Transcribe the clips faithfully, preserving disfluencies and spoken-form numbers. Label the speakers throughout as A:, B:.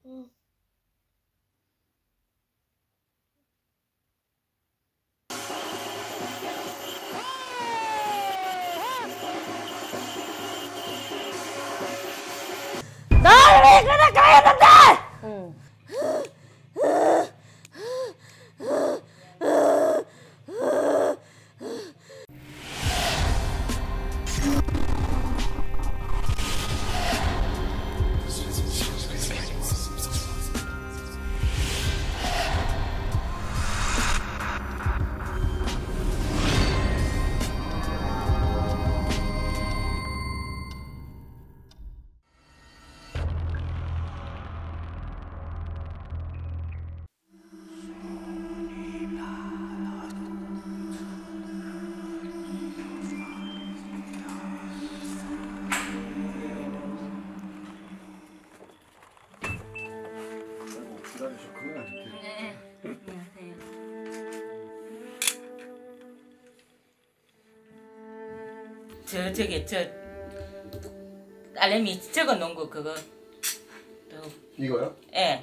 A: 응. 나를 왜 그래 가야 된다! 응.
B: 기다리셨구나.
C: 네, 안녕하세요. 저 저기 저 딸내미 적어 놓은 거 그거 또
B: 이거요?
C: 예.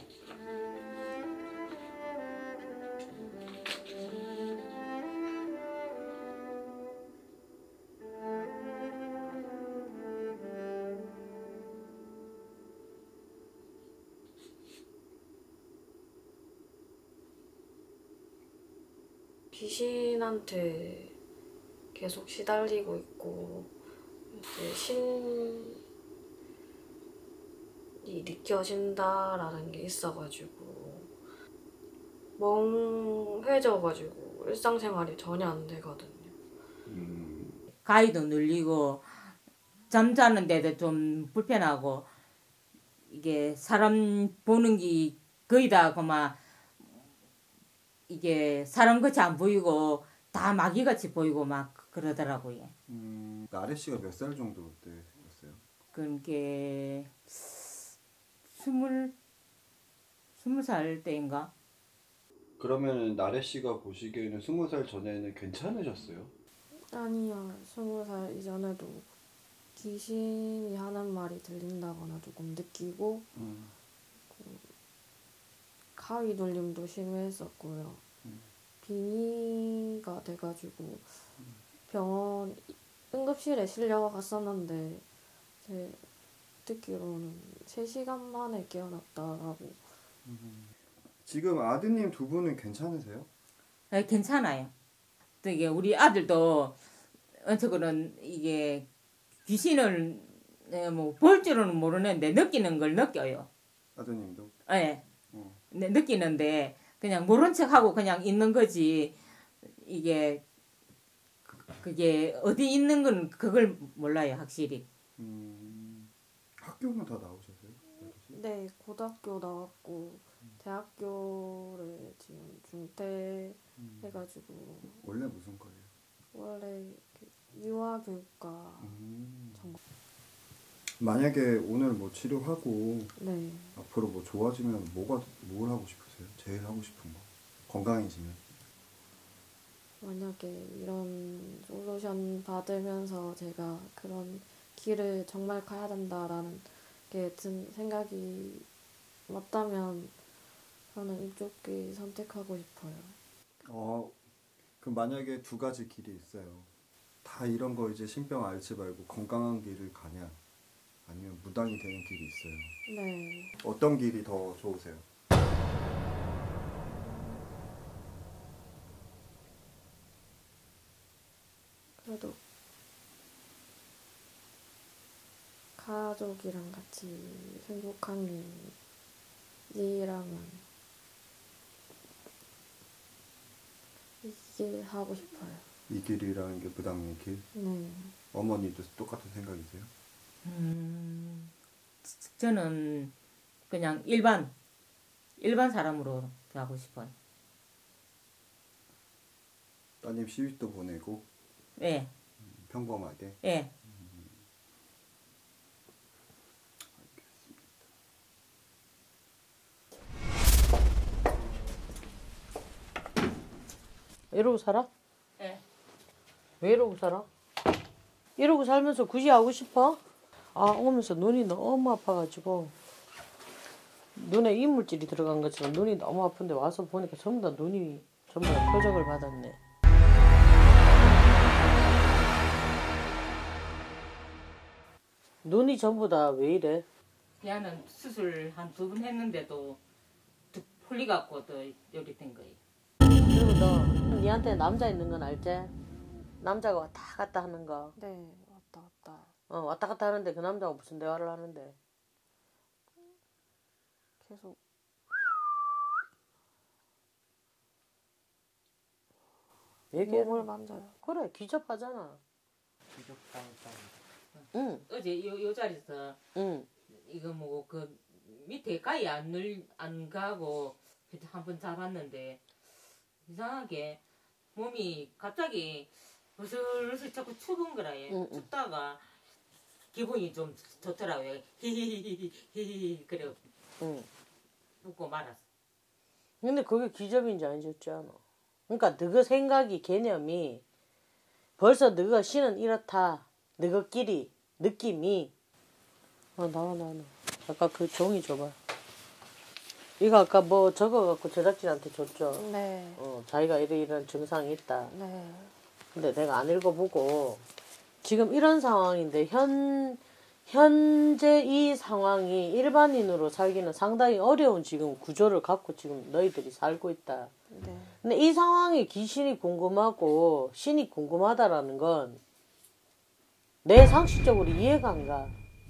A: 귀신한테 계속 시달리고 있고 이제 신이 느껴진다라는 게 있어가지고 멍해져가지고 일상생활이 전혀 안 되거든요.
B: 음.
C: 가위도 눌리고 잠자는 데도 좀 불편하고 이게 사람 보는 게 거의 다 그만 이게 사람 같이 안 보이고 다 마귀같이 보이고 막 그러더라고요.
B: 음. 나래 씨가 몇 살 정도 때였어요?
C: 그게 스물 스물 살 때인가?
B: 그러면 나래 씨가 보시기에는 스무 살 전에는 괜찮으셨어요?
A: 아니요, 스무 살 이전에도 귀신이 하는 말이 들린다거나 조금 느끼고
B: 음.
A: 가위 눌림도 심했었고요.
B: 음.
A: 빙의가 돼가지고 병원 응급실에 실려갔었는데 제 듣기로는 세 시간 만에 깨어났다라고.
B: 음. 지금 아드님 두 분은 괜찮으세요?
C: 네, 괜찮아요. 또 이게 우리 아들도 어떻게는 이게 귀신을 뭐 볼 줄은 모르는데 느끼는 걸 느껴요.
B: 아드님도?
C: 예. 네.
B: 어.
C: 네, 느끼는데 그냥 모른 척하고 그냥 있는 거지. 이게 그게 어디 있는 건 그걸 몰라요, 확실히.
B: 음. 학교는 다 나오셨어요?
A: 네, 고등학교 나왔고 대학교를 지금 중퇴
B: 음.
A: 해가지고
B: 원래 무슨 거예요?
A: 원래 유아교육과
B: 음.
A: 전공.
B: 만약에 오늘 뭐 치료하고
A: 네.
B: 앞으로 뭐 좋아지면 뭐가 뭘 하고 싶으세요? 제일 하고 싶은 거? 건강해지면?
A: 만약에 이런 솔루션 받으면서 제가 그런 길을 정말 가야 된다라는 게 든 생각이 맞다면 저는 이쪽 길 선택하고 싶어요.
B: 어, 그럼 만약에 두 가지 길이 있어요. 다 이런 거 이제 신병 앓지 말고 건강한 길을 가냐? 아니면 무당이 되는 길이 있어요.
A: 네.
B: 어떤 길이 더 좋으세요?
A: 그래도 가족이랑 같이 행복한 일이라면 이게 하고 싶어요.
B: 이 길이라는 게 무당의 길?
A: 네.
B: 어머니도 똑같은 생각이세요?
C: 음, 저는 그냥 일반 일반 사람으로 하고 싶어요.
B: 따님 시집도 보내고
C: 예,
B: 음, 평범하게?
C: 예.
D: 이러고 살아?
C: 예.
D: 왜 이러고 살아? 이러고 살면서 굳이 하고 싶어? 아, 오면서 눈이 너무 아파가지고. 눈에 이물질이 들어간 것처럼 눈이 너무 아픈데 와서 보니까 전부 다 눈이 전부 다 표적을 받았네. 눈이 전부 다 왜 이래?
C: 야는 수술 한 두 번 했는데도 툭 풀리갖고 또 이렇게 된 거예요.
D: 그리고 너 니한테 남자 있는 건 알지? 남자가 왔다 갔다 하는 거.
A: 네, 왔다 갔다.
D: 어 왔다 갔다 하는데 그 남자가 무슨 대화를 하는데?
A: 계속
D: 얘기해.
A: 몸을 만져요.
D: 그래 기접하잖아. 응,
C: 어제 요, 요 자리에서
D: 응.
C: 이거 뭐 그 밑에 가위 안, 늘, 안 가고 한번 잡았는데 이상하게 몸이 갑자기 으슬으슬 자꾸 추운 거라 얘.
D: 응, 응.
C: 춥다가 기분이 좀 좋더라고요. 히히히히히 그래
D: 응.
C: 웃고 말았어.
D: 근데 그게 기접인지 아니었지 않아. 그러니까 너가 생각이 개념이 벌써 너가 신은 이렇다. 너희끼리 느낌이 어 나와 나와 나와. 아까 그 종이 줘봐. 이거 아까 뭐 적어갖고 제작진한테 줬죠.
A: 네,
D: 어 자기가 이런 이런 증상이 있다.
A: 네,
D: 근데 내가 안 읽어보고 지금 이런 상황인데 현 현재 이 상황이 일반인으로 살기는 상당히 어려운 지금 구조를 갖고 지금 너희들이 살고 있다.
A: 네.
D: 근데 이 상황에 귀신이 궁금하고 신이 궁금하다라는 건 내 상식적으로 이해가 안 가.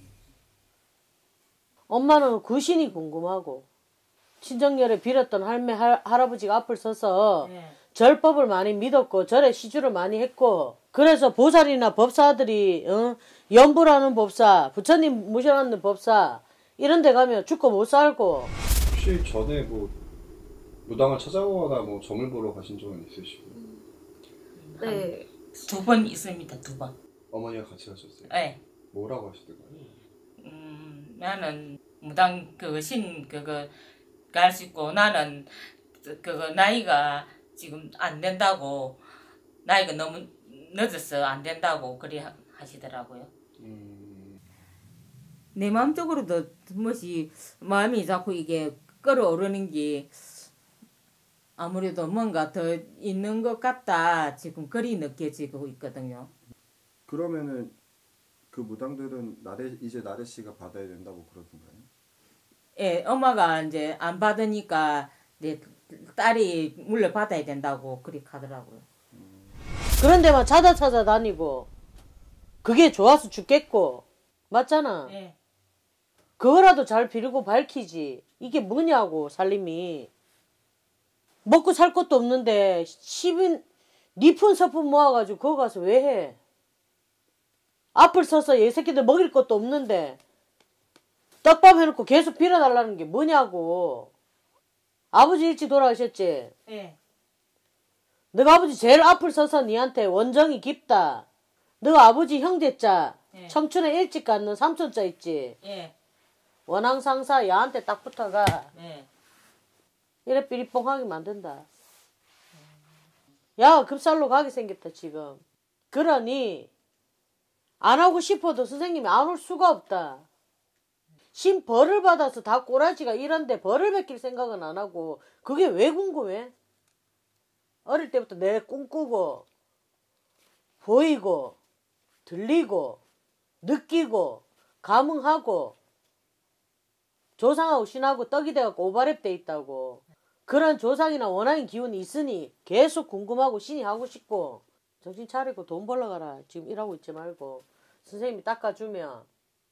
D: 엄마는 그 신이 궁금하고 친정열에 빌었던 할매 할, 할아버지가 앞을 서서
C: 네.
D: 절법을 많이 믿었고 절에 시주를 많이 했고 그래서 보살이나 법사들이 어? 연부라는 법사 부처님 모셔놨는 법사 이런 데 가면 죽고 못 살고.
B: 혹시 전에 뭐 무당을 찾아오거나 뭐 점을 보러 가신 적은 있으시고?
A: 네,
C: 두 번 있습니다. 두 번.
B: 어머니가 같이 가셨어요?
C: 네.
B: 뭐라고 하시던가요?
C: 음, 나는 무당 그거 신 그거 갈 수 있고 나는 그거 나이가 지금 안 된다고 나이가 너무 늦어서 안 된다고 그리 하- 하시더라고요.
B: 음...
C: 내 마음적으로도 무엇이 마음이 자꾸 이게 끌어오르는 게 아무래도 뭔가 더 있는 것 같다 지금 그리 느껴지고 있거든요.
B: 그러면은 그 무당들은 나래 이제 나래 씨가 받아야 된다고 그러던가요?
C: 예, 엄마가 이제 안 받으니까 내 딸이 물려받아야 된다고 그렇게 하더라고요.
D: 그런 데만 찾아 찾아 다니고 그게 좋아서 죽겠고 맞잖아.
C: 예.
D: 그거라도 잘 비르고 밝히지. 이게 뭐냐고 살림이. 먹고 살 것도 없는데 십인 니푼 서푼 모아가지고 그거 가서 왜 해? 앞을 서서 얘 새끼들 먹일 것도 없는데 떡밥 해놓고 계속 빌어달라는 게 뭐냐고. 아버지 일찍 돌아가셨지?
C: 예.
D: 너가 아버지 제일 앞을 서서 니한테 원정이 깊다. 너가 아버지 형제자
C: 예.
D: 청춘에 일찍 갖는 삼촌자 있지?
C: 예.
D: 원앙상사 야한테 딱 붙어가
C: 예.
D: 이래 삐리뽕하게 만든다. 야 급살로 가게 생겼다 지금. 그러니 안 하고 싶어도 선생님이 안 올 수가 없다. 신 벌을 받아서 다 꼬라지가 이런데 벌을 베낄 생각은 안 하고 그게 왜 궁금해? 어릴 때부터 내 꿈꾸고 보이고 들리고 느끼고 감흥하고 조상하고 신하고 떡이 돼갖고 오바랩 돼 있다고. 그런 조상이나 원한인 기운이 있으니 계속 궁금하고 신이 하고 싶고 정신 차리고 돈 벌러 가라. 지금 일하고 있지 말고 선생님이 닦아주면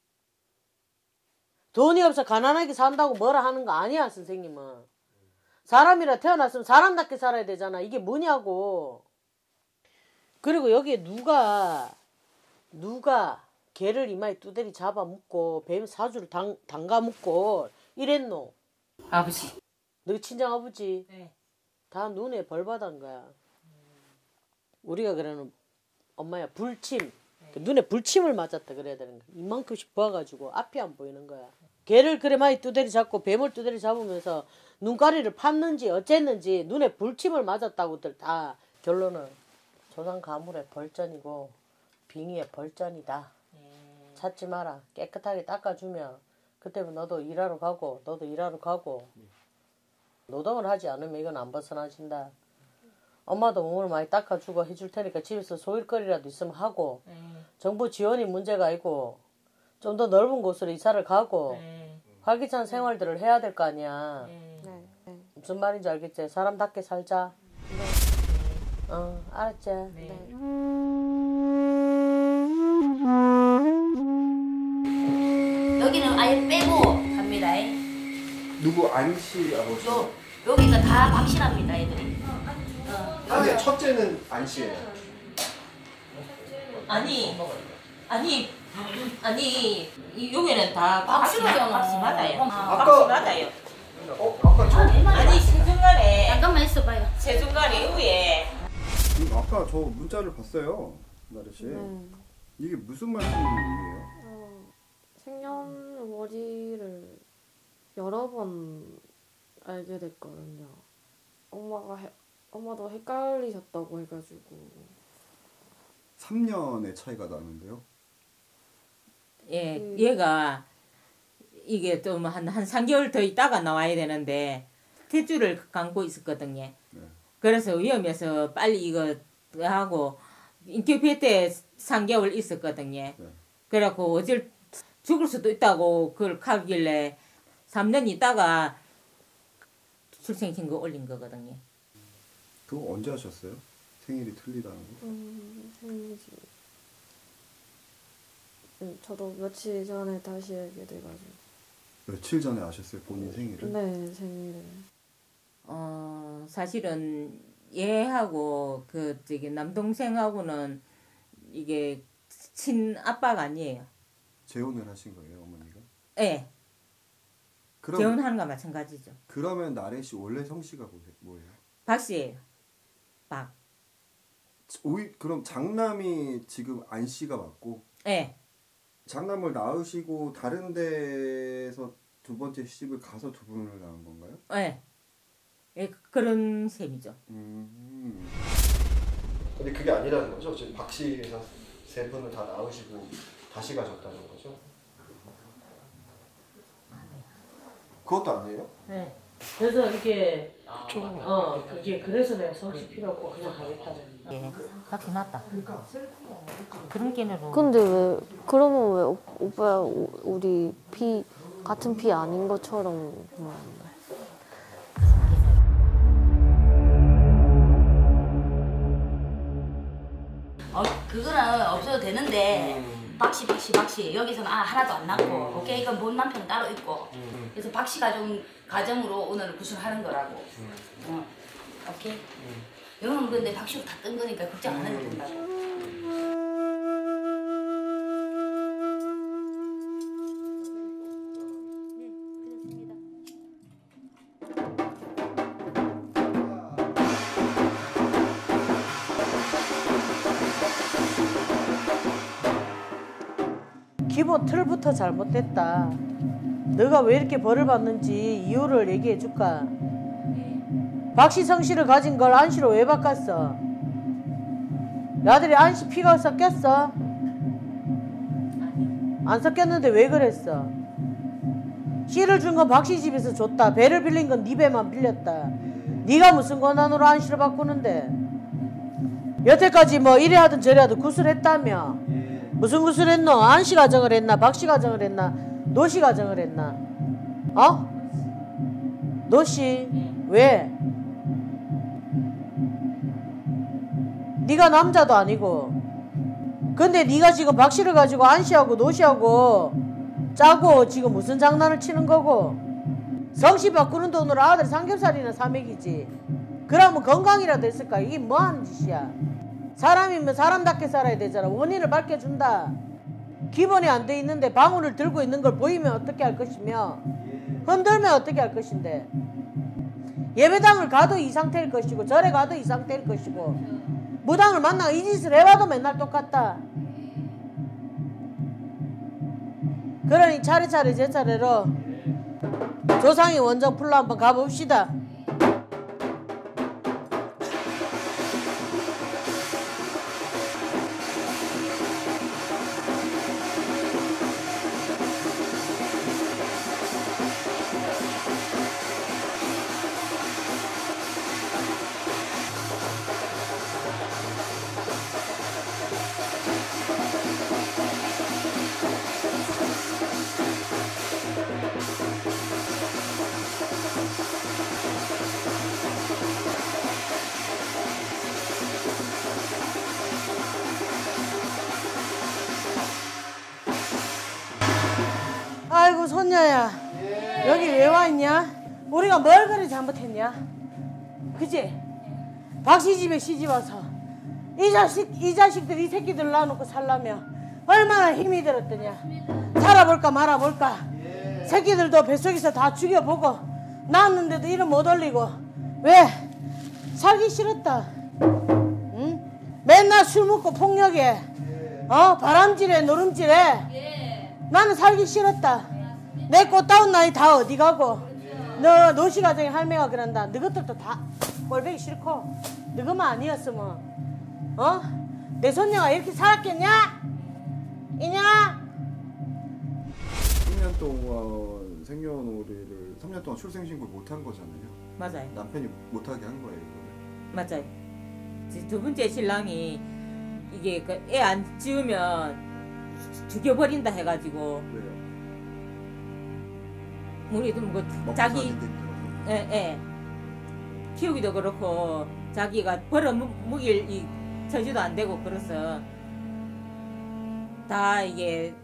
D: 돈이 없어 가난하게 산다고 뭐라 하는 거 아니야. 선생님은 사람이라 태어났으면 사람답게 살아야 되잖아. 이게 뭐냐고. 그리고 여기에 누가 누가 개를 이마에 두드리 잡아 묶고 뱀 사주를 당, 담가 묶고 이랬노.
C: 아버지.
D: 너 친정 아버지
C: 예.
D: 다 눈에 벌 받은 거야. 우리가 그러는 엄마야 불침. 그 눈에 불침을 맞았다 그래야 되는 거야. 이만큼씩 부어가지고 앞이 안 보이는 거야. 개를 그래 많이 두드리 잡고 뱀을 두드리 잡으면서 눈가리를 팠는지 어쨌는지 눈에 불침을 맞았다고들 다 결론은 조상 가물의 벌전이고 빙의의 벌전이다. 찾지 마라. 깨끗하게 닦아주면 그때면 너도 일하러 가고 너도 일하러 가고 노동을 하지 않으면 이건 안 벗어나진다. 엄마도 몸을 많이 닦아주고 해줄 테니까 집에서 소일거리라도 있으면 하고
C: 네.
D: 정부 지원이 문제가 아니고 좀 더 넓은 곳으로 이사를 가고
C: 네.
D: 활기찬 생활들을 해야 될 거 아니야.
C: 네.
A: 네. 네.
D: 무슨 말인지 알겠지? 사람답게 살자. 어, 알았지?
C: 네.
A: 여기는 아예 빼고 갑니다.
B: 누구 안씨 아버지?
A: 요 여기가 다 박씨랍니다, 애들이.
B: 아니 첫째는 안씨예요.
C: 아니 아니 아니 이- 여기는 다 박씨
A: 박씨라잖아.
C: 박씨 맞아요.
A: 아,
C: 박씨 맞아요.
B: 어 아까 저
C: 아니 세중간에
A: 잠깐만 있어봐요.
C: 세중간에 위에
B: 음, 아까 저 문자를 봤어요, 나래 씨.
E: 네.
B: 이게 무슨 말씀이에요?
E: 어, 생년월일을 여러 번 알게 됐거든요. 엄마가 해, 엄마도 헷갈리셨다고 해가지고.
B: 삼 년의 차이가 나는데요.
C: 예
E: 음.
C: 얘가 이게 좀 한 한 삼 개월 더 있다가 나와야 되는데 탯줄을 감고 있었거든요.
B: 네.
C: 그래서 위험해서 빨리 이거 하고 인큐베 때 삼 개월 있었거든요.
B: 네.
C: 그래갖고 어쩔 죽을 수도 있다고 그걸 가길래 삼 년 있다가 출생신고 올린 거거든요.
B: 그거 언제 하셨어요? 생일이 틀리다는 거?
E: 음, 생일이. 네, 저도 며칠 전에 다시 알게 돼가지고.
B: 며칠 전에 아셨어요, 본인 생일을?
E: 네, 생일을.
C: 어 사실은 얘하고 그 저기 남동생하고는 이게 친아빠가 아니에요.
B: 재혼을 하신 거예요, 어머니가?
C: 예.
B: 그럼
C: 재혼하는 거 마찬가지죠.
B: 그러면 나래 씨 원래 성씨가 뭐- 뭐예요?
C: 박씨예요. 박.
B: 오이 그럼 장남이 지금 안 씨가 맞고
C: 예.
B: 장남을 낳으시고 다른 데서 두 번째 시집을 가서 두 분을 낳은 건가요?
C: 예. 예, 그런 셈이죠.
B: 음. 근데 그게 아니라는 거죠? 지금 박 씨에서 세 분을 다 낳으시고 다시 가셨다는 거죠? 그것도 아니에요?
D: 네. 그래서 이게 어 그게 그래서 내가 성씨 필요 없고 그냥 가겠다.
C: 예. 그렇게 맞다. 그런 게로
E: 근데 왜, 그러면 왜 오, 오빠 우- 우리 피, 같은 피 아닌 것처럼 말하는데?
A: 어, 그거는 없어도 되는데
B: 음.
A: 박씨 박씨 박씨 여기서는 아 하나도 안 낳고 오케이 이건 본 남편 따로 있고
B: 음.
A: 그래서 박씨 가정 가정으로 오늘 구술하는 거라고.
B: 음.
A: 어, 오케이. 여기는 근데 박씨로 다 뜬 거니까 걱정 안 해도 된다고.
D: 기본 틀부터 잘못됐다. 너가 왜 이렇게 벌을 받는지 이유를 얘기해 줄까? 박씨 성씨를 가진 걸 안씨로 왜 바꿨어? 아들이 안씨 피가 섞였어? 안 섞였는데 왜 그랬어? 씨를 준 건 박씨 집에서 줬다. 배를 빌린 건 네 배만 빌렸다. 네가 무슨 권한으로 안씨를 바꾸는데? 여태까지 뭐 이래 하든 저래 하든 구슬했다며? 무슨 구슬했노? 안씨 가정을 했나? 박씨 가정을 했나? 노씨 가정을 했나? 어? 노씨? 왜? 네가 남자도 아니고 근데 네가 지금 박씨를 가지고 안씨하고 노씨하고 짜고 지금 무슨 장난을 치는 거고 성씨 바꾸는 돈으로 아들 삼겹살이나 사 먹이지. 그러면 건강이라도 했을까? 이게 뭐 하는 짓이야? 사람이면 사람답게 살아야 되잖아. 원인을 밝혀준다. 기본이 안 돼 있는데 방울을 들고 있는 걸 보이면 어떻게 할 것이며 흔들면 어떻게 할 것인데 예배당을 가도 이 상태일 것이고 절에 가도 이 상태일 것이고 무당을 만나 이 짓을 해봐도 맨날 똑같다. 그러니 차례차례 제 차례로 조상이 원정 풀로 한번 가봅시다. 선녀야, 여기 왜 와 있냐? 우리가 뭘 그리 잘못했냐? 그치? 박씨 집에 시집 와서 이 자식, 이 자식들, 이 새끼들 놔놓고 살려면 얼마나 힘이 들었더냐? 살아볼까 말아볼까? 새끼들도 뱃속에서 다 죽여보고 낳았는데도 이름 못 올리고 왜? 살기 싫었다. 응? 맨날 술 먹고 폭력해. 어? 바람질해, 노름질해. 나는 살기 싫었다. 내 꽃다운 나이 다 어디 가고? 너 노시가정에 할매가 그런다. 너것들도 다 꼴보기 싫고 너것만 아니었으면 어? 내 손녀가 이렇게 살았겠냐? 이냐?
B: 삼 년 동안 생년월일을 삼 년 동안 출생신고를 못한 거잖아요.
C: 맞아요.
B: 남편이 못하게 한 거예요. 이거를.
C: 맞아요. 이제 두 번째 신랑이 이게 그 애 안 지우면 죽여버린다 해가지고
B: 왜요?
C: 우리도 뭐
B: 먹고
C: 자기
B: 사는 게 힘들어서.
C: 예, 예. 키우기도 그렇고 자기가 벌어 무- 먹일 이 처지도 안 되고 그래서 다 이게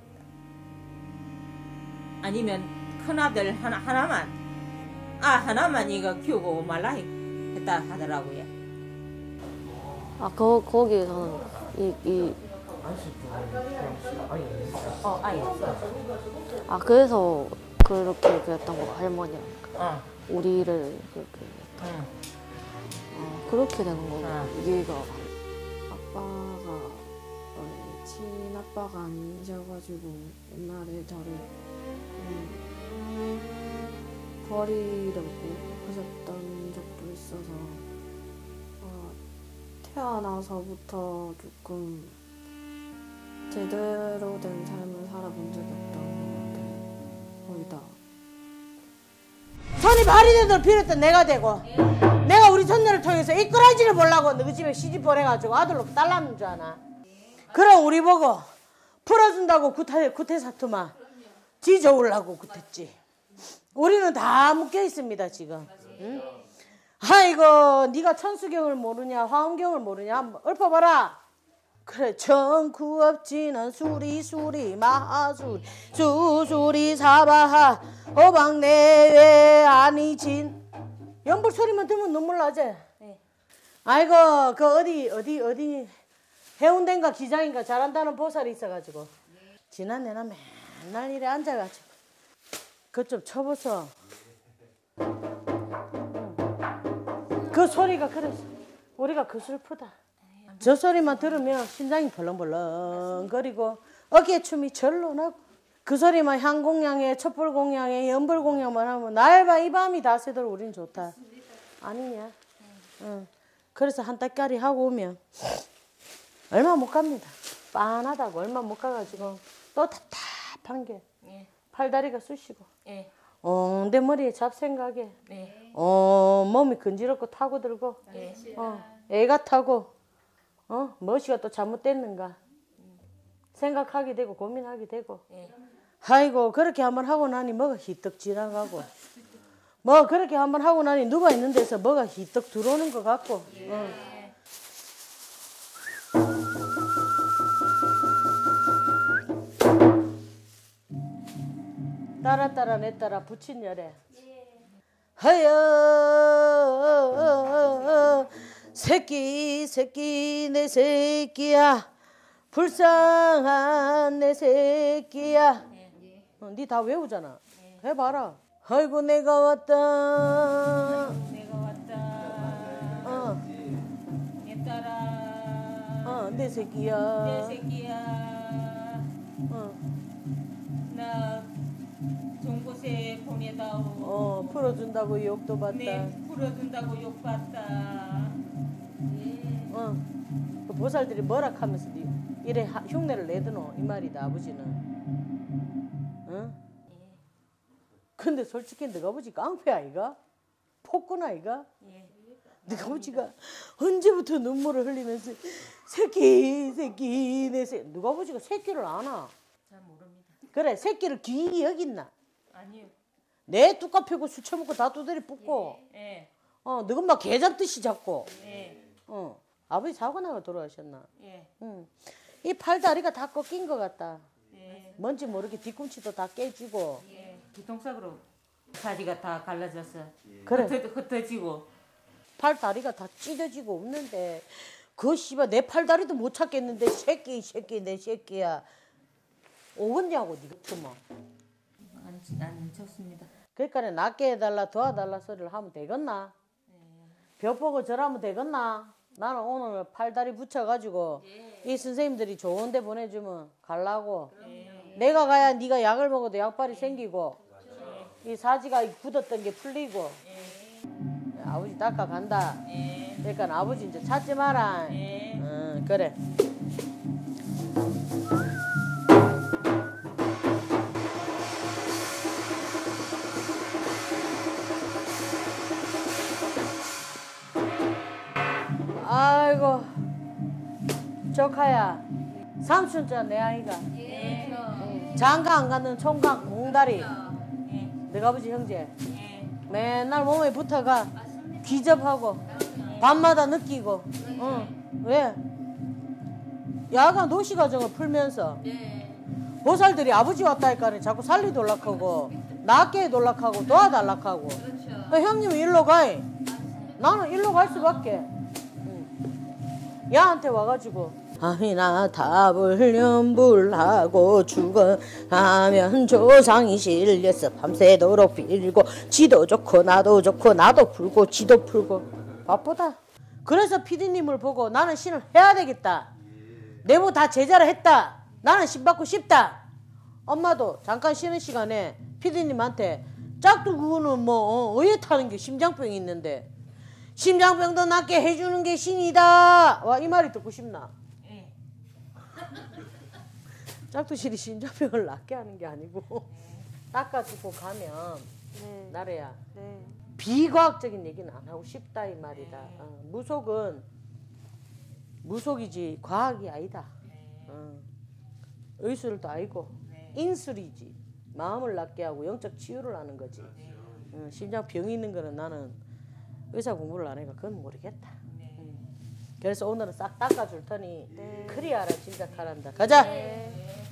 C: 아니면 큰아들 하나, 하나만 아 하나만 이거 키우고 말라 했- 했다 하더라고요.
E: 아, 거, 거기에서는 이, 이,
C: 어, 아예.
E: 아, 그래서 그렇게 그랬던 거, 할머니가.
C: 어,
E: 우리를 그렇게.
C: 응.
E: 아, 그렇게 되는 거고,
C: 아.
E: 얘가. 아빠가, 어, 친아빠가 아니셔가지고, 옛날에 저를, 음, 버리려고 하셨던 적도 있어서, 어, 태어나서부터 조금 제대로 된 삶을 살아본 적이 없던 것 같아요. 거의 다.
D: 손이 발이 되도록 빌었던 내가 되고 내가 우리 손녀를 통해서 이끌어지를 보려고 너희 집에 시집 보내가지고 아들로 딸 낳는 줄 아나. 그럼 우리 보고 풀어준다고 구태, 구태사투마 지 좋으려고 구했지. 우리는 다 묶여 있습니다 지금. 응? 아이고 네가 천수경을 모르냐 화엄경을 모르냐 한번 읊어봐라. 그래 정구 없지는 수리 수리 마하수리 수수리 사바하 어방내외 아니진 연불 소리만 들으면 눈물 나지?
A: 네.
D: 아이고 그 어디 어디 어디 해운대인가 기장인가 잘한다는 보살이 있어가지고 지난해나 맨날 이래 앉아가지고 그것 좀 쳐보소. 그 소리가 그래서 우리가 그 슬프다. 저 소리만 들으면 심장이 벌렁벌렁거리고 어깨 춤이 절로 나고 그 소리만 향공양에 촛불공양에 연불공양만 하면 날밤 이 밤이 다 새도록 우린 좋다. 아니냐? 응. 그래서 한 달짜리 하고 오면 얼마 못 갑니다. 빤하다고 얼마 못 가가지고 또 답답한 게
C: 예,
D: 팔다리가 쑤시고
C: 예,
D: 어, 내 머리에 잡생각에
C: 네,
D: 어, 몸이 근지럽고 타고들고
C: 예.
D: 어, 애가 타고 어, 무엇이가 또 잘못됐는가 생각하게 되고 고민하게 되고
C: 예.
D: 아이고 그렇게 한번 하고 나니 뭐가 희떡 지나가고 뭐 그렇게 한번 하고 나니 누가 있는 데서 뭐가 희떡 들어오는 것 같고 어. 따라 따라 내 따라 부친 열에 하여 새끼 새끼 내 새끼야 불쌍한 내 새끼야 어, 니 다 외우잖아. 해봐라. 아이고 내가 왔다
C: 내가 왔다.
D: 어,
C: 내 딸아.
D: 어, 내 새끼야
C: 내 새끼야.
D: 어,
C: 나 좋은 곳에 보내다오.
D: 어, 풀어준다고 욕도 받다
C: 내 풀어준다고 욕받다.
D: 어, 그 보살들이 뭐라 하면서 니 이래 하- 흉내를 내드노 이 말이다 아버지는. 어? 근데 솔직히 너가 아버지 깡패 아이가? 폭군 아이가?
C: 예.
D: 너가 아버지가 언제부터 눈물을 흘리면서 새끼 새끼 내 새끼 너가 아버지가 새끼를 아나?
C: 잘 모릅니다.
D: 그래 새끼를 귀히 여긴나?
C: 아니요.
D: 내 뚜까 패고 술 처먹고 다 두드리 뽑고
C: 예.
D: 어 너가 막 개 잡듯이 잡고
C: 예.
D: 어 아버지 사고 나가 돌아가셨나?
C: 예.
D: 응. 이 팔다리가 다 꺾인 것 같다.
C: 예.
D: 뭔지 모르게 뒤꿈치도 다 깨지고
C: 예. 기통sak으로 다리가 다 갈라져서
D: 그래.
C: 흩어, 흩어지고
D: 팔 다리가 다 찢어지고 없는데 그 씨발 내 팔 다리도 못 찾겠는데 새끼 새끼 내 새끼야 오겠냐고 니 같으면.
C: 안, 안 좋습니다.
D: 그러니까 낫게 해달라 도와달라 소리를 하면 되겠나? 벽 보고 절하면 되겠나? 나는 오늘 팔다리 붙여가지고 이 선생님들이 좋은 데 보내주면 갈라고. 내가 가야 네가 약을 먹어도 약발이 생기고 이 사지가 굳었던 게 풀리고. 아버지 닦아간다. 그러니까 아버지 이제 찾지 마라. 응, 그래. 아이고 조카야 삼촌자 내 아이가
C: 예.
D: 장가 안 가는 총각 몽다리
C: 예.
D: 내 아버지 형제
C: 예.
D: 맨날 몸에 붙어가 귀접하고 밤마다 느끼고 응. 왜? 야간 도시가정을 풀면서 보살들이 아버지 왔다니까 자꾸 살리 돌락하고 낫게 돌락하고 도와달락하고 형님은 일로 가이 나는 일로 갈 수밖에. 응. 야한테 와가지고 아미나 답을 연불하고 죽어가면 조상이 실려서 밤새도록 빌고 지도 좋고 나도 좋고 나도 풀고 지도 풀고 바쁘다. 그래서 피디님을 보고 나는 신을 해야 되겠다. 내부 다 제자를 했다. 나는 신 받고 싶다. 엄마도 잠깐 쉬는 시간에 피디님한테 짝두 그거는 뭐 어, 의에 타는 게 심장병이 있는데 심장병도 낫게 해주는 게 신이다. 와, 이 말이 듣고 싶나?
C: 예.
D: 짝두실이 심장병을 낫게 하는 게 아니고 닦아주고 가면
E: 네.
D: 나래야
E: 네.
D: 비과학적인 얘기는 안 하고 싶다 이 말이다. 어, 무속은 무속이지 과학이 아니다. 어. 의술도 아니고 인술이지. 마음을 낫게 하고 영적 치유를 하는 거지. 어, 심장병이 있는 거는 나는 의사 공부를 안 해가 그건 모르겠다. 음. 그래서 오늘은 싹 닦아줄 테니
E: 네.
D: 그리 알아 진짜 잘한다. 가자.
E: 네.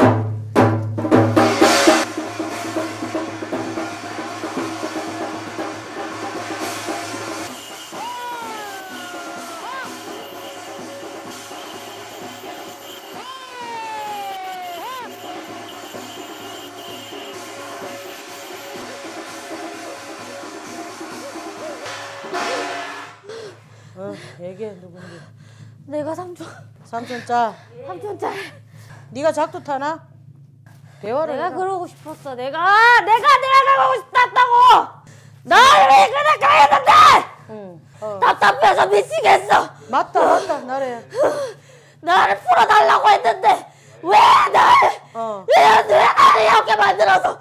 D: 어, 얘기해 누군지.
E: 내가 삼촌
D: 삼촌짜.
E: 삼촌짜
D: 네가 작두 타나? 대화를
E: 내가
D: 해라.
E: 그러고 싶었어. 내가 아, 내가 내가 가고 싶었다고. 나를 왜 그냥 가야는데?
D: 응. 어.
E: 답답해서 미치겠어.
D: 맞다 맞다 나래.
E: 나를 풀어달라고 했는데 왜 날?
D: 어.
E: 왜, 왜 나를 이렇게 만들어서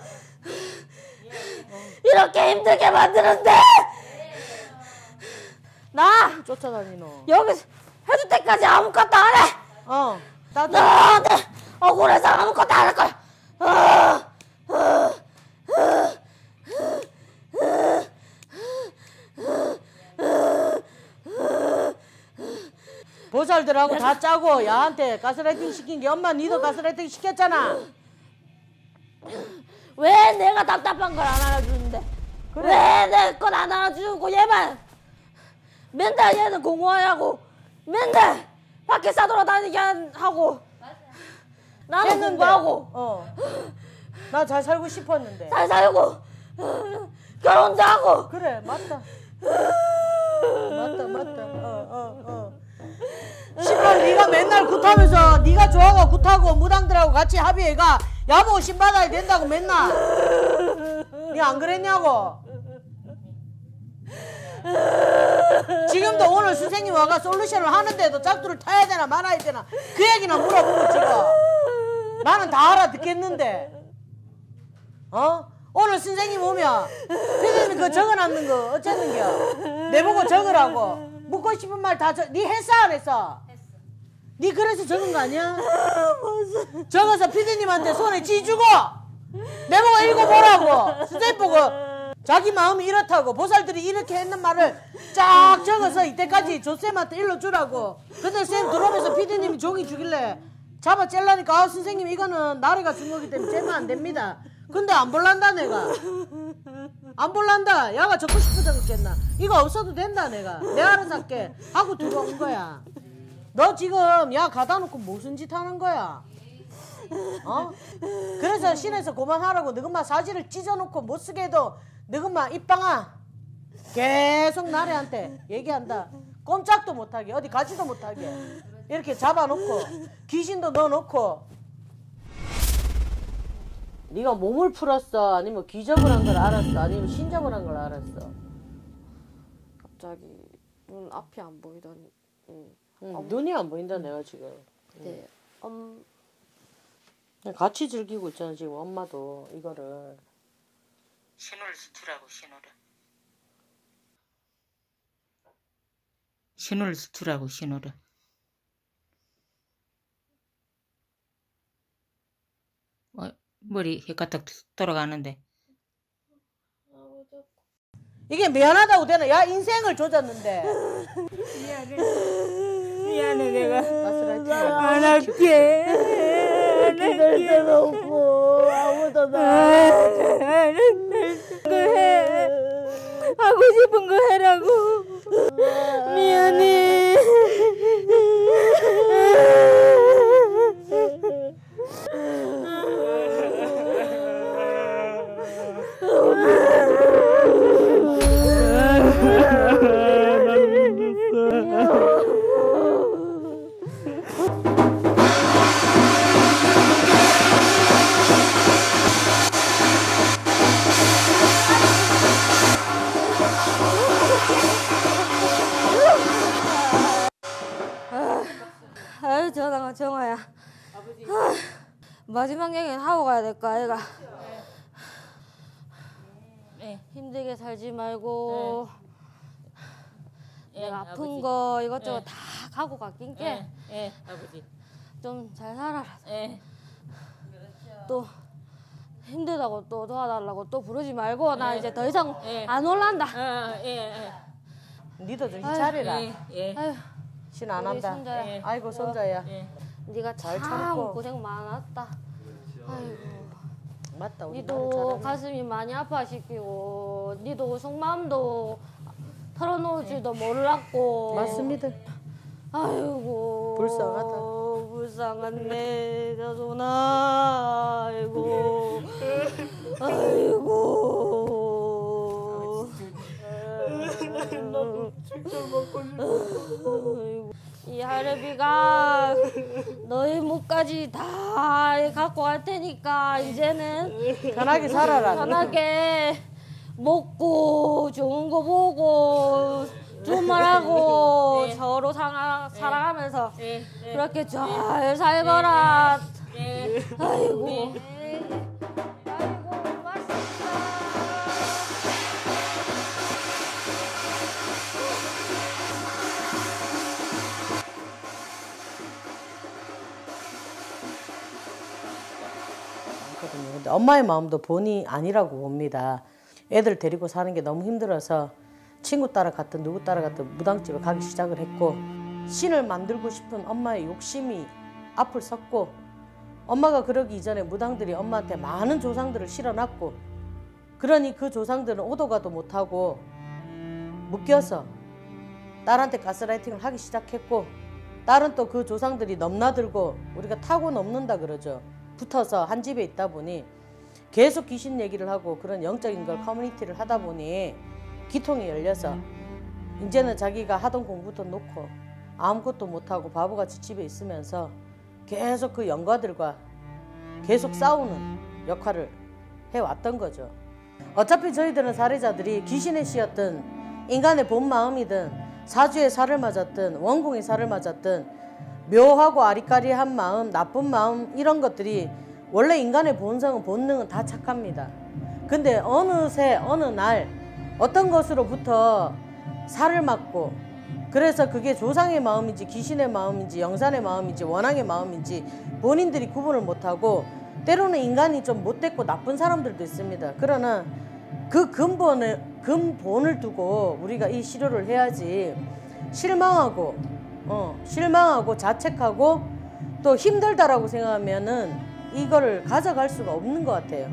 E: 이렇게 힘들게 만드는데? 나
D: 쫓아다니노.
E: 여기 해줄 때까지 아무것도 안 해.
D: 어. 나도.
E: 나한테 억울해서 아무것도 안 할 거야.
D: 보살들하고 다 짜고 야한테 가스라이팅 시킨 게 엄마 니도 가스라이팅 시켰잖아.
E: 왜 내가 답답한 걸 안 알아주는데?
D: 그래.
E: 왜 내 건 안 알아주고 얘만 맨날 얘는 공부하고 맨날 밖에 싸돌아다니게 하고 나는
D: 했는데.
E: 공부하고
D: 어. 나 잘 살고 싶었는데.
E: 잘 살고 결혼도 하고
D: 그래 맞다. 맞다 맞다. 어 어 어. 신발 네가 맨날 굿하면서 네가 좋아가 굿하고 무당들하고 같이 합의해가 야보 신 받아야 된다고 맨날. 네 안 그랬냐고. 지금도 오늘 선생님 와가 솔루션을 하는데도 짝두를 타야 되나 말아야 되나 그 얘기나 물어보고 지금 나는 다 알아듣겠는데 어? 오늘 선생님 오면 선생님이 그거 적어놨는 거 어쩌는겨 내보고 적으라고 묻고 싶은 말 다 적.. 네 했어 안 했어? 했어. 네 그래서 적은 거 아니야? 적어서 피디님한테 손에 쥐주고 내보고 읽어보라고 선생님 보고 자기 마음이 이렇다고 보살들이 이렇게 했는 말을 쫙 적어서 이때까지 조쌤한테 일러주라고. 근데 쌤 들어오면서 피디님이 종이 주길래 잡아 째려니까 아 선생님 이거는 나래가 준 거기 때문에 째면 안 됩니다. 근데 안 볼란다 내가. 안 볼란다. 야가 적고 싶어서 그랬겠나. 이거 없어도 된다 내가. 내 알아서 할게 하고 들어온 거야. 너 지금 야 가다 놓고 무슨 짓 하는 거야? 어? 그래서 시내에서 그만하라고 너희만 사진을 찢어놓고 못 쓰게 해도 너희만 입방아 계속 나래한테 얘기한다. 꼼짝도 못하게 어디 가지도 못하게 이렇게 잡아놓고 귀신도 넣어놓고. 네가 몸을 풀었어? 아니면 기적을 한 걸 알았어? 아니면 신점을 한 걸 알았어?
E: 갑자기 눈 앞이 안 보이더니 응.
D: 응, 엄... 눈이 안 보인다 내가 지금.
E: 네. 엄...
D: 같이 즐기고 있잖아 지금 엄마도 이거를.
C: 신호를 수출하고 신호를. 신호를 수출하고 신호를. 어, 머리 헷가닥 돌아가는데.
D: 이게 미안하다고 되나? 야 인생을 조졌는데.
C: 미안해. 미안해 내가.
D: 가스라이팅.
C: 안 할게.
D: 기댈 데도 없고 아무도 나.
C: 그 해. 하고 싶은 거 해라고. 미안해.
E: 아유 전화가 정화야. 아버지. 아, 마지막 얘기는 하고 가야 될까 아이가.
C: 네.
E: 힘들게 살지 말고
C: 네.
E: 내가
C: 네,
E: 아픈
C: 아버지.
E: 거 이것저것
C: 네.
E: 다 갖고 갈긴게.
C: 예, 예, 아버지.
E: 좀 잘 살아라.
C: 예.
E: 또 힘들다고 또 도와달라고 또 부르지 말고 나
C: 예.
E: 이제 더 이상
C: 예.
E: 안 올란다.
C: 아, 예,
D: 니도 정신
E: 아유,
D: 차리라.
C: 예. 예.
E: 아유,
D: 신 안
E: 우리
D: 한다.
E: 손자야.
C: 예.
D: 아이고 손자야.
C: 예.
E: 네가
D: 잘
E: 참
D: 참고.
E: 고생 많았다. 아이고.
D: 맞다 우리
E: 니도
D: 말을 잘하네.
E: 가슴이 많이 아파시키고 니도 속마음도 털어놓을 줄도 몰랐고.
D: 맞습니다.
E: 아이고
D: 불쌍하다.
E: 불쌍한 내 자손아. 아이고 아이고 아이고. 이 할애비가 너희 목까지 다 갖고 갈 테니까 이제는
D: 편하게 살아라.
E: 편하게 먹고 좋은 거 보고 좋은 말 하고 서로 사랑, 사랑하면서
C: 예. 예.
E: 그렇게 잘 살거라.
C: 예.
E: 아이고.
C: 예.
E: 아이고 맛있다.
D: 거든요. 근데 엄마의 마음도 본의 아니라고 봅니다. 애들 데리고 사는 게 너무 힘들어서 친구 따라 갔든 누구 따라 갔든 무당집에 가기 시작을 했고 신을 만들고 싶은 엄마의 욕심이 앞을 섰고 엄마가 그러기 이전에 무당들이 엄마한테 많은 조상들을 실어놨고 그러니 그 조상들은 오도 가도 못하고 묶여서 딸한테 가스라이팅을 하기 시작했고 딸은 또 그 조상들이 넘나들고 우리가 타고 넘는다 그러죠. 붙어서 한 집에 있다 보니 계속 귀신 얘기를 하고 그런 영적인 걸 커뮤니티를 하다 보니 기통이 열려서 이제는 자기가 하던 공부도 놓고 아무것도 못하고 바보같이 집에 있으면서 계속 그 영가들과 계속 싸우는 역할을 해왔던 거죠. 어차피 저희들은 살해자들이 귀신의 씨였든 인간의 본 마음이든 사주의 살을 맞았든 원궁의 살을 맞았든 묘하고 아리까리한 마음, 나쁜 마음 이런 것들이 원래 인간의 본성은 본능은 다 착합니다. 근데 어느새 어느 날 어떤 것으로부터 살을 맞고 그래서 그게 조상의 마음인지 귀신의 마음인지 영산의 마음인지 원앙의 마음인지 본인들이 구분을 못하고 때로는 인간이 좀 못됐고 나쁜 사람들도 있습니다. 그러나 그 근본을, 근본을 두고 우리가 이 시료를 해야지 실망하고 어, 실망하고 자책하고 또 힘들다라고 생각하면은 이거를 가져갈 수가 없는 것 같아요.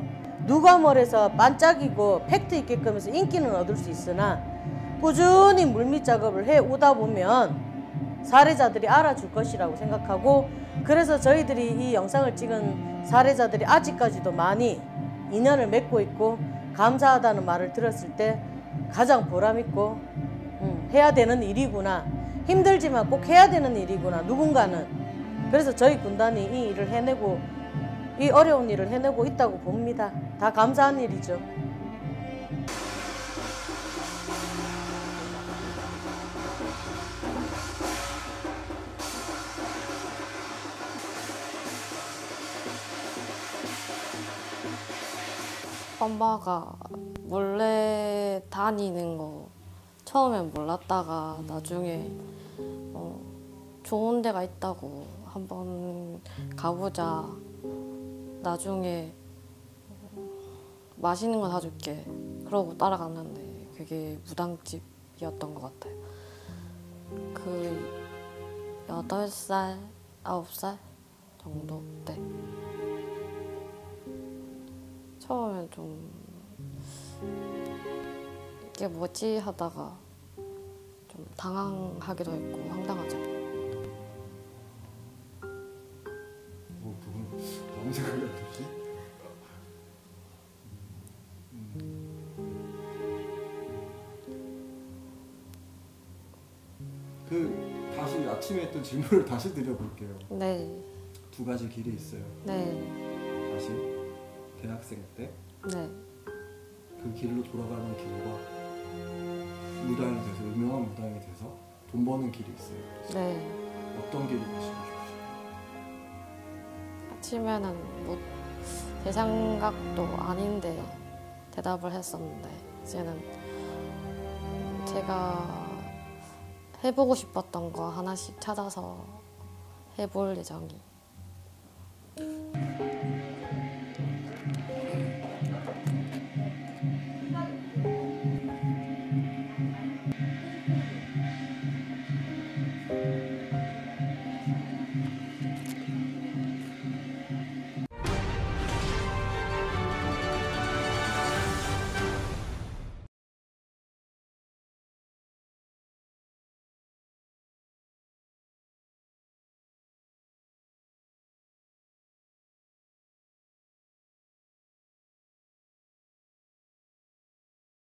D: 누가 뭘해서 반짝이고 팩트 있게끔 해서 인기는 얻을 수 있으나 꾸준히 물밑 작업을 해 오다 보면 사례자들이 알아줄 것이라고 생각하고, 그래서 저희들이 이 영상을 찍은 사례자들이 아직까지도 많이 인연을 맺고 있고 감사하다는 말을 들었을 때 가장 보람있고 음, 해야 되는 일이구나, 힘들지만 꼭 해야 되는 일이구나 누군가는. 그래서 저희 군단이 이 일을 해내고 이 어려운 일을 해내고 있다고 봅니다. 다 감사한 일이죠.
E: 엄마가 몰래 다니는 거 처음엔 몰랐다가 나중에 어, 좋은 데가 있다고 한번 가보자. 나중에 맛있는 거 사줄게. 그러고 따라갔는데 그게 무당집이었던 것 같아요. 그 여덟 살, 아홉 살 정도 때. 처음엔 좀 이게 뭐지 하다가 좀 당황하기도 했고 황당하죠.
B: 뭐 그건 아무 생각이 안 들지? 그 다시 아침에 했던 질문을 다시 드려볼게요.
E: 네,
B: 두 가지 길이 있어요.
E: 네,
B: 다시 대학생 때
E: 네.
B: 그 길로 돌아가는 길과 무당이 돼서 유명한 무당이 돼서 돈 버는 길이 있어요.
E: 네.
B: 어떤 길을 가시고 싶으세요?
E: 아침에는 뭐 제 생각도 아닌데 대답을 했었는데 이제는 제가 해보고 싶었던 거 하나씩 찾아서 해볼 예정이.